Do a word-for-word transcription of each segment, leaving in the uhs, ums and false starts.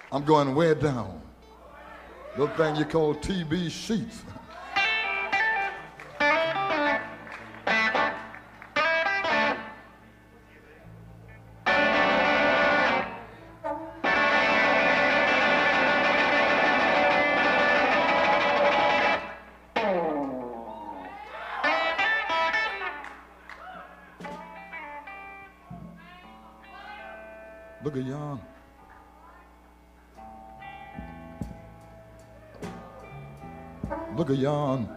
I'm going way down. Little thing you call T B sheets. Look at yon. Look at yon.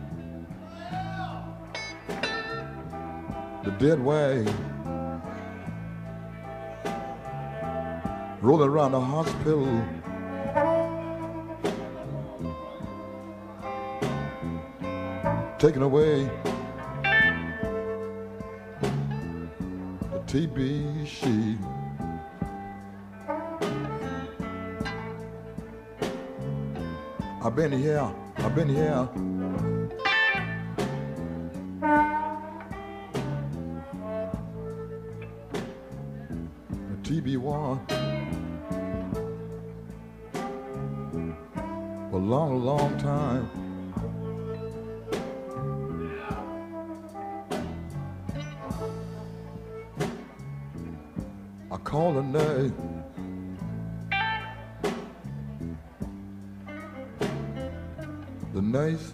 The dead way. Rolling around the hospital. Taking away the T B sheet. I've been here, I've been here. The T B war for a long, long time. I call a name. The nurse,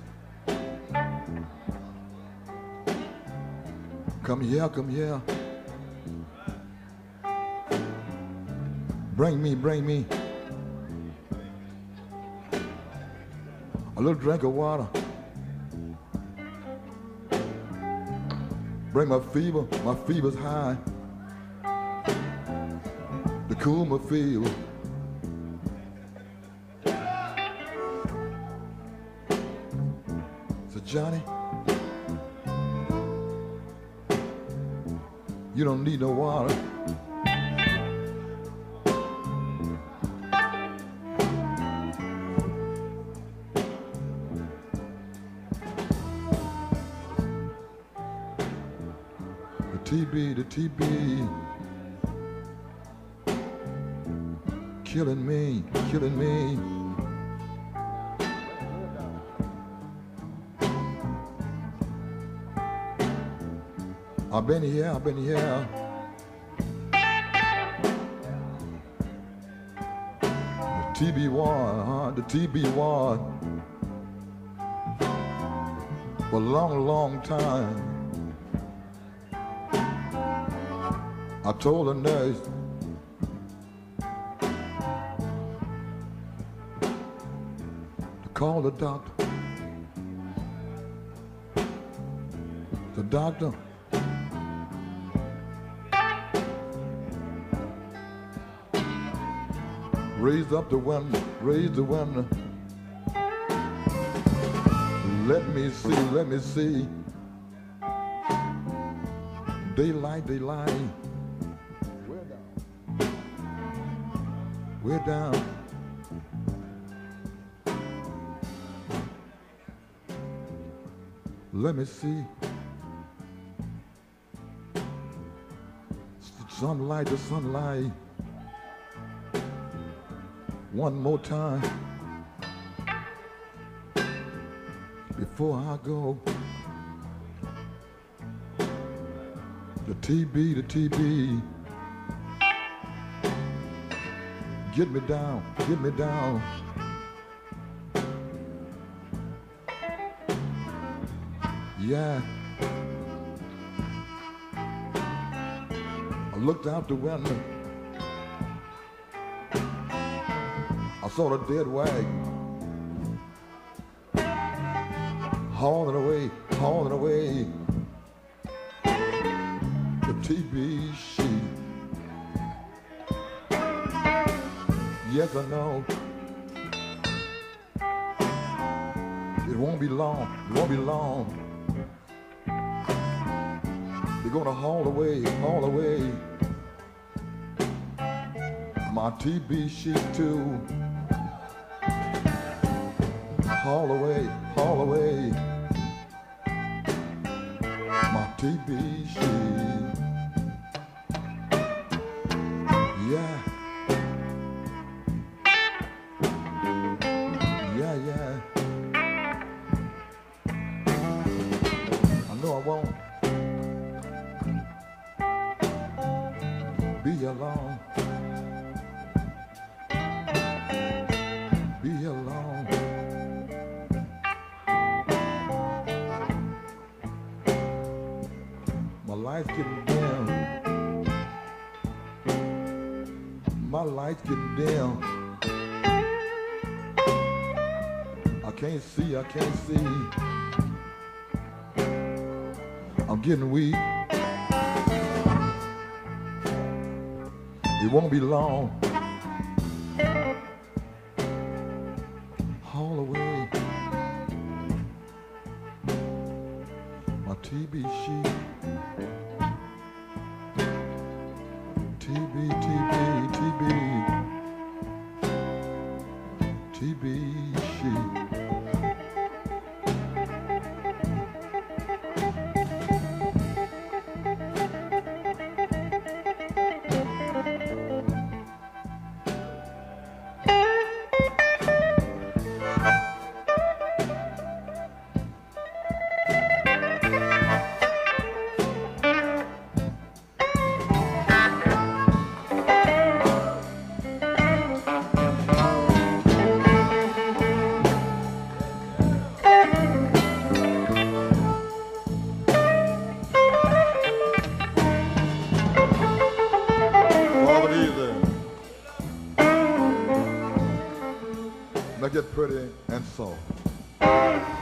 come here, come here. Bring me, bring me a little drink of water. Bring my fever, my fever's high. To cool my fever. Johnny, you don't need no water. The T B, the T B, killing me, killing me. I've been here, I've been here. The T B war, huh? The T B war. For a long, long time. I told the nurse, to call the doctor. The doctor raised up the window, raised the window. Let me see, let me see. Daylight, daylight. We're down. We're down. Let me see. Sunlight, the sunlight. One more time before I go. The T B, the T B, get me down, get me down. Yeah. I looked out the window. I saw the dead wagon hauling away, hauling away the T B sheet. Yes, I know it won't be long, it won't be long. They're gonna haul away, haul away my T B sheet too. Haul away, haul away my T B sheet. Yeah. My lights getting dim. I can't see, I can't see. I'm getting weak. It won't be long. Haul away my T B sheet. T B, T B, T B, T B sheet. Make it pretty and soft.